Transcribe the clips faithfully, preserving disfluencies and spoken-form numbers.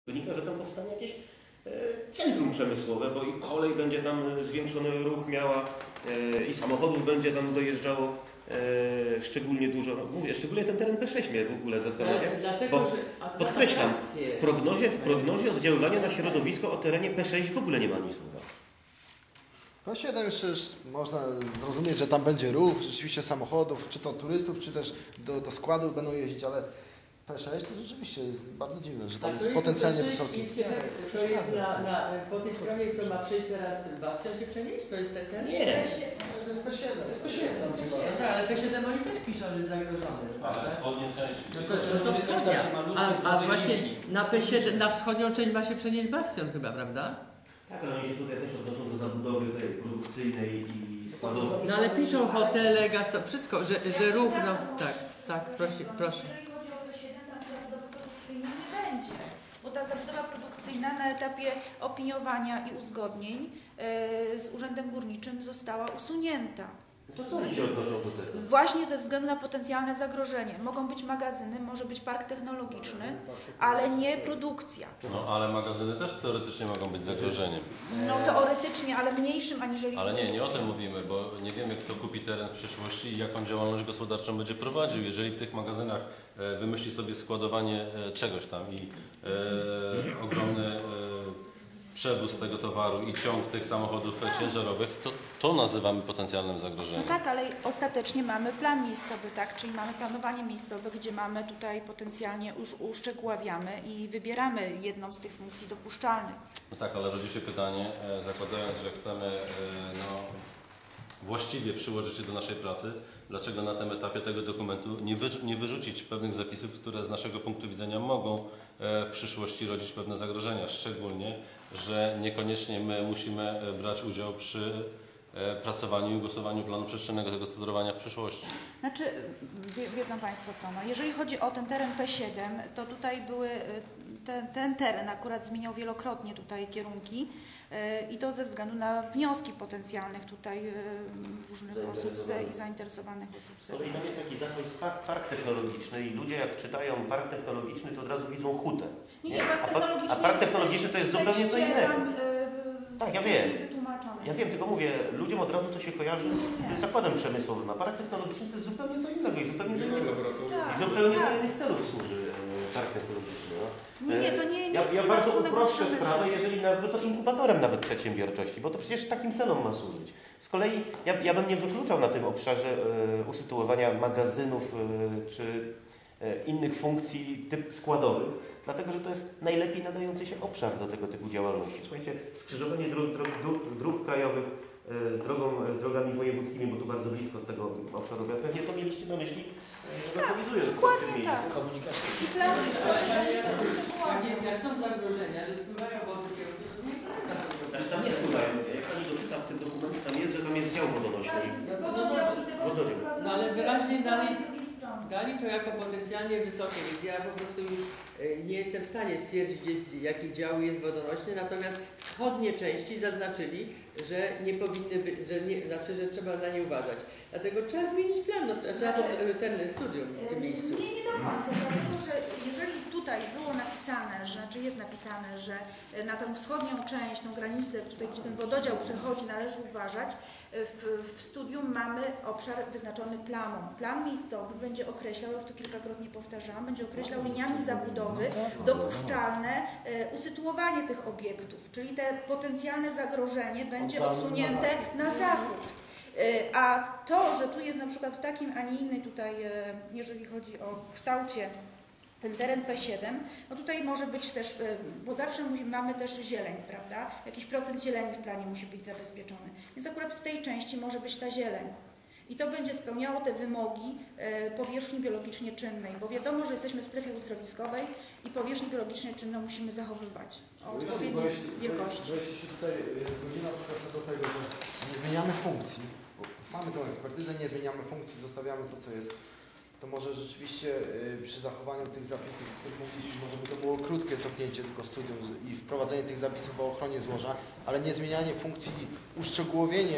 Wynika, że tam powstanie jakieś centrum przemysłowe, bo i kolej będzie tam zwiększony ruch miała i samochodów będzie tam dojeżdżało szczególnie dużo. No, mówię, szczególnie ten teren P sześć mnie w ogóle zastanawia, Dlatego, bo że podkreślam, w prognozie, w prognozie oddziaływania na środowisko o terenie P sześć w ogóle nie ma nic słowa. P siedem jeszcze można zrozumieć, że tam będzie ruch rzeczywiście samochodów, czy to turystów, czy też do, do składów będą jeździć, ale P sześć to rzeczywiście jest bardzo dziwne, że tam jest potencjalnie wysoki. To jest na, na, po tej stronie, co ma przejść teraz Bastion się przenieść? To jest ten? Nie. To jest P siedem. To jest P siedem. Tak, ale P siedem oni też piszą, że jest zagrożony. Ale wschodnie części. No to, to, to wschodnia. A, a właśnie na P siedem, na wschodnią część ma się przenieść Bastion chyba, prawda? Tak, ale oni się tutaj też odnoszą do zabudowy tej produkcyjnej i składowej. No ale piszą hotele, gaz, to wszystko, że, że ruch, no tak, tak, proszę, proszę. Jeżeli chodzi o P siedem, tam zabudowy produkcyjnej nie będzie, bo ta zabudowa produkcyjna na etapie opiniowania i uzgodnień yy, z Urzędem Górniczym została usunięta. To co oni się odnoszą do tego? Właśnie ze względu na potencjalne zagrożenie. Mogą być magazyny, może być park technologiczny, ale nie produkcja. No ale magazyny też teoretycznie mogą być zagrożeniem. No teoretycznie, ale mniejszym aniżeli... Ale nie, nie o tym mówimy, bo nie wiemy, kto kupi teren w przyszłości i jaką działalność gospodarczą będzie prowadził. Jeżeli w tych magazynach wymyśli sobie składowanie czegoś tam i e, ogromny e, przewóz tego towaru i ciąg tych samochodów ciężarowych, to, to nazywamy potencjalnym zagrożeniem. No tak, ale ostatecznie mamy plan miejscowy, tak? Czyli mamy planowanie miejscowe, gdzie mamy tutaj potencjalnie już uszczegóławiamy i wybieramy jedną z tych funkcji dopuszczalnych. No tak, ale rodzi się pytanie, e, zakładając, że chcemy e, no, właściwie przyłożyć się do naszej pracy, dlaczego na tym etapie tego dokumentu nie, wy, nie wyrzucić pewnych zapisów, które z naszego punktu widzenia mogą e, w przyszłości rodzić pewne zagrożenia, szczególnie, że niekoniecznie my musimy brać udział przy e, pracowaniu i głosowaniu planu przestrzennego zagospodarowania w przyszłości. Znaczy, wie, wiedzą Państwo co, no, jeżeli chodzi o ten teren P siedem, to tutaj były, ten, ten teren akurat zmieniał wielokrotnie tutaj kierunki yy, i to ze względu na wnioski potencjalnych tutaj yy, różnych osób ze, i zainteresowanych osób. Z kolei tam jest jakiś zapis park, park technologiczny i ludzie jak czytają park technologiczny, to od razu widzą hutę. Nie, nie, park a, technologiczny, a park technologiczny to jest zupełnie co innego. Tam, yy, tak, ja wiem. Ja wiem, tylko mówię, ludziom od razu to się kojarzy z zakładem przemysłowym, a park technologiczny to jest zupełnie co innego i zupełnie do innego, i zupełnie do innych celów służy park technologiczny. No. Nie, nie, to nie, nie Ja, ja bardzo uproszczę sprawę, jeżeli nazwę to inkubatorem nawet przedsiębiorczości, bo to przecież takim celom ma służyć. Z kolei ja, ja bym nie wykluczał na tym obszarze e, usytuowania magazynów e, czy e, innych funkcji typ składowych, dlatego że to jest najlepiej nadający się obszar do tego typu działalności. Słuchajcie, skrzyżowanie dróg, dróg, dróg, dróg krajowych e, z, drogą, z drogami wojewódzkimi, bo tu bardzo blisko z tego obszaru, ja pewnie to mieliście na myśli, że lokalizując w tym miejscu. Tak. Komunikacja. Jak są zagrożenia, że spływają wody kierunki, to nie prawda. Znaczy tam nie spływają, jak pani doczyta w tym dokumencie, tam jest, że tam jest dział wodonośny. Wododział. No ale wyraźnie dalej dali to jako potencjalnie wysokie, więc ja po prostu już nie jestem w stanie stwierdzić, gdzie, jaki dział jest wodonośny, natomiast wschodnie części zaznaczyli, że nie powinny być, że nie, znaczy, że trzeba na nie uważać. Dlatego trzeba zmienić plan, no, trzeba znaczy, ten studium w tym miejscu. Nie, nie do końca, dlatego że jeżeli tutaj było napisane, że, znaczy jest napisane, że na tę wschodnią część, tą granicę, tutaj gdzie ten wododział przechodzi, należy uważać, w, w studium mamy obszar wyznaczony planą. Plan miejscowy będzie określał, już to kilkakrotnie powtarzałam, będzie określał liniami zabudowy dopuszczalne e, usytuowanie tych obiektów, czyli te potencjalne zagrożenie będzie odsunięte na zachód. E, a to, że tu jest na przykład w takim, a nie innej tutaj, e, jeżeli chodzi o kształcie, ten teren P siedem, no tutaj może być też, bo zawsze mamy też zieleń, prawda? Jakiś procent zieleni w planie musi być zabezpieczony. Więc akurat w tej części może być ta zieleń. I to będzie spełniało te wymogi powierzchni biologicznie czynnej, bo wiadomo, że jesteśmy w strefie uzdrowiskowej i powierzchnię biologicznie czynną musimy zachowywać o odpowiedniej wielkości. Jeśli się tutaj zgodzi na przykład do tego, że nie zmieniamy funkcji, bo mamy tą ekspertyzę, nie zmieniamy funkcji, zostawiamy to, co jest, to może rzeczywiście y, przy zachowaniu tych zapisów, o których mówiliśmy, może by to było krótkie cofnięcie tylko studium i wprowadzenie tych zapisów o ochronie złoża, ale nie zmienianie funkcji, uszczegółowienie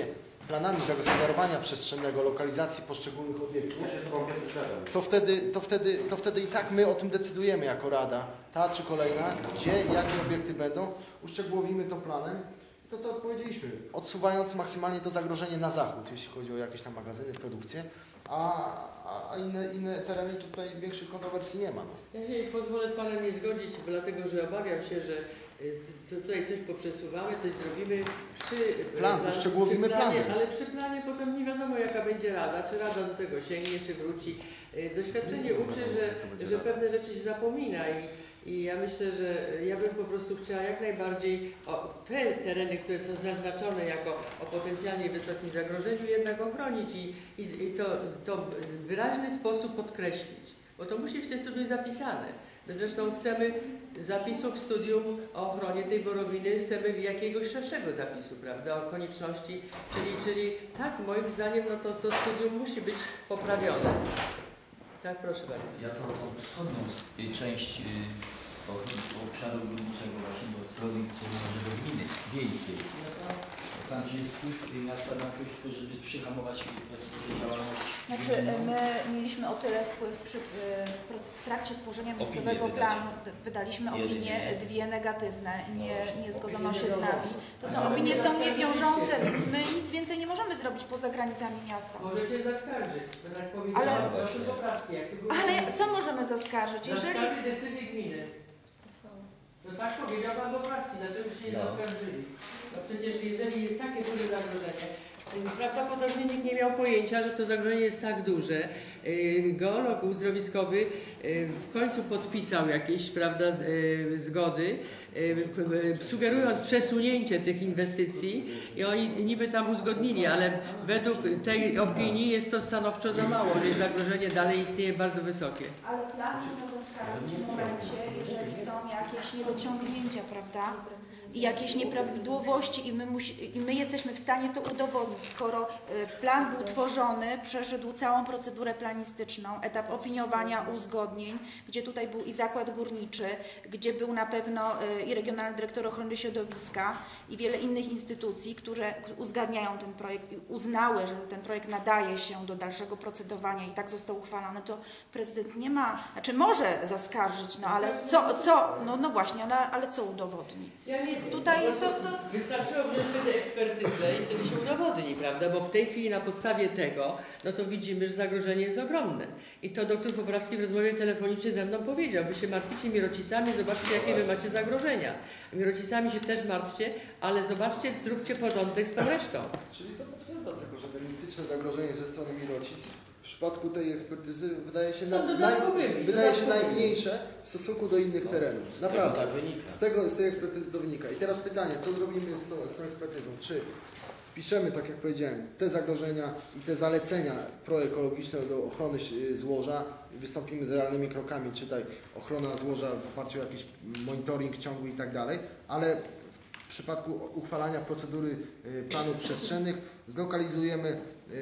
planami zagospodarowania przestrzennego, lokalizacji poszczególnych obiektów, to wtedy, to, wtedy, to wtedy i tak my o tym decydujemy jako Rada, ta czy kolejna, gdzie, jakie obiekty będą, uszczegółowimy to planem. To co powiedzieliśmy, odsuwając maksymalnie to zagrożenie na zachód, jeśli chodzi o jakieś tam magazyny, produkcję, a, a inne, inne tereny tutaj większych kontrowersji nie ma. No. Ja się pozwolę z Panem nie zgodzić, dlatego że obawiam się, że tutaj coś poprzesuwamy, coś zrobimy przy, Plan, plan, uszczegółowimy przy planie, plany. ale przy planie potem nie wiadomo jaka będzie Rada, czy Rada do tego sięgnie, czy wróci. Doświadczenie uczy, że, że pewne rzeczy się zapomina i, i ja myślę, że ja bym po prostu chciała jak najbardziej o, te tereny, które są zaznaczone jako o potencjalnie wysokim zagrożeniu jednak ochronić i, i, i to, to w wyraźny sposób podkreślić, bo to musi być w tym studium zapisane. My zresztą chcemy zapisów w studium o ochronie tej borowiny, chcemy jakiegoś szerszego zapisu, prawda, o konieczności, czyli, czyli tak, moim zdaniem, no to, to studium musi być poprawione. Tak, proszę bardzo. Ja to tą wschodnią część y, obszaru górniczego właśnie, bo strony, co może do gminy wiejskiej. Tam gdzie jest wpływ miasta na wpływ, żeby przyhamować działalność. Znaczy my mieliśmy o tyle wpływ przy, w trakcie tworzenia miejscowego Opinie planu, wydaliśmy opinie dwie negatywne, nie, nie zgodzono się z nami. To są opinie są niewiążące, więc my nic więcej nie możemy zrobić poza granicami miasta. Możecie zaskarżyć, tak powiedziałam, Ale, ale ale co możemy zaskarżyć? Jeżeli... Zaskarżyć decyzję gminy. No tak powiedział Pan Bobrowski, dlaczego się nie no. zaskarżyli? No przecież jeżeli jest takie duże zagrożenie, prawdopodobnie nikt nie miał pojęcia, że to zagrożenie jest tak duże. Geolog uzdrowiskowy w końcu podpisał jakieś, prawda, zgody, sugerując przesunięcie tych inwestycji i oni niby tam uzgodnili, ale według tej opinii jest to stanowczo za mało, że zagrożenie dalej istnieje bardzo wysokie. Ale plan można zaskarżyć w momencie, jeżeli są jakieś niedociągnięcia, prawda? I jakieś nieprawidłowości i my, musi, i my jesteśmy w stanie to udowodnić, skoro plan był tworzony, przeszedł całą procedurę planistyczną, etap opiniowania, uzgodnień, gdzie tutaj był i zakład górniczy, gdzie był na pewno i Regionalny Dyrektor Ochrony Środowiska i wiele innych instytucji, które uzgadniają ten projekt i uznały, że ten projekt nadaje się do dalszego procedowania i tak został uchwalony, to prezydent nie ma, znaczy może zaskarżyć, no ale co, co no, no właśnie, no, ale co udowodni? Ja nie wiem. Tutaj to, to... Wystarczyło wziąć wtedy ekspertyzę i wtedy się udowodni, prawda? Bo w tej chwili na podstawie tego, no to widzimy, że zagrożenie jest ogromne. I to doktor Poprawski w rozmowie telefonicznej ze mną powiedział, wy się martwicie mirocicami, zobaczcie jakie wy macie zagrożenia. Mirocicami się też martwcie, ale zobaczcie, zróbcie porządek z tą resztą. Czyli to potwierdza tylko, że te mityczne zagrożenie ze strony mirocic w przypadku tej ekspertyzy wydaje się, na, naj, wydaje się najmniejsze w stosunku do innych terenów. Naprawdę. Tak wynika. Z, tego, z tej ekspertyzy to wynika. I teraz pytanie, co zrobimy z tą, z tą ekspertyzą? Czy wpiszemy, tak jak powiedziałem, te zagrożenia i te zalecenia proekologiczne do ochrony złoża, wystąpimy z realnymi krokami, czytaj ochrona złoża w oparciu o jakiś monitoring ciągły i tak dalej, ale w przypadku uchwalania procedury planów przestrzennych zlokalizujemy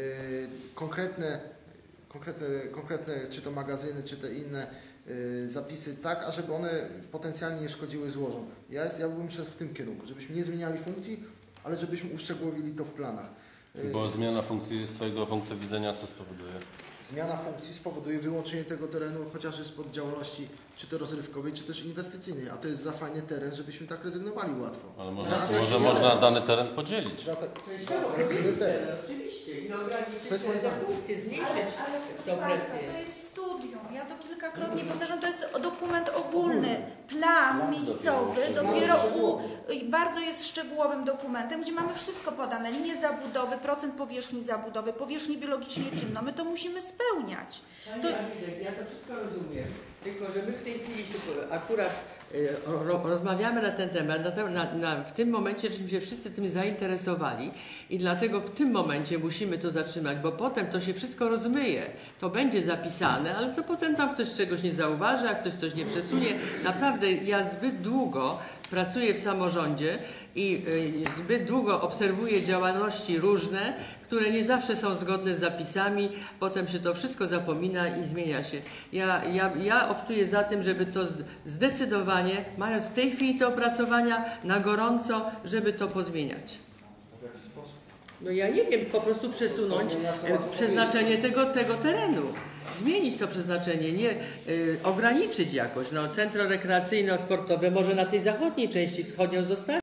konkretne Konkretne, konkretne, czy to magazyny, czy te inne y, zapisy, tak, ażeby one potencjalnie nie szkodziły złożom. Ja, jest, ja bym szedł w tym kierunku, żebyśmy nie zmieniali funkcji, ale żebyśmy uszczegółowili to w planach. Y, Bo zmiana funkcji z Twojego punktu widzenia co spowoduje? Zmiana funkcji spowoduje wyłączenie tego terenu chociażby spod działalności czy to rozrywkowej, czy też inwestycyjnej, a to jest za fajny teren, żebyśmy tak rezygnowali łatwo. Ale może, Za- może można dany teren podzielić? Za te, Częściowo, za ten teren. oczywiście, i ograniczyć To jest moje te zdanie. funkcje, zmniejszyć Ale, ale proszę tą Państwa, presję. to jest studium. Ja to kilkakrotnie powtarzam, to jest dokument ogólny. Plan miejscowy dopiero u, bardzo jest szczegółowym dokumentem, gdzie mamy wszystko podane. Linie zabudowy, procent powierzchni zabudowy, powierzchni biologicznie czynno. My to musimy spełniać. Pani To- architekt, ja to wszystko rozumiem, tylko że my w tej chwili się akurat y, ro, rozmawiamy na ten temat, na, te- na, na, w tym momencie żeśmy się wszyscy tym zainteresowali i dlatego w tym momencie musimy to zatrzymać, bo potem to się wszystko rozmyje, to będzie zapisane, ale to potem tam ktoś czegoś nie zauważy, a ktoś coś nie przesunie. Naprawdę ja zbyt długo pracuję w samorządzie i y, zbyt długo obserwuję działalności różne, które nie zawsze są zgodne z zapisami, potem się to wszystko zapomina i zmienia się. Ja, ja, ja optuję za tym, żeby to z- zdecydowanie, mając w tej chwili te opracowania na gorąco, żeby to pozmieniać. w jaki sposób? No ja nie wiem, po prostu przesunąć e, przeznaczenie tego, tego terenu. Zmienić to przeznaczenie, nie y, ograniczyć jakoś. No, centro rekreacyjno-sportowe może na tej zachodniej części wschodnią zostawić.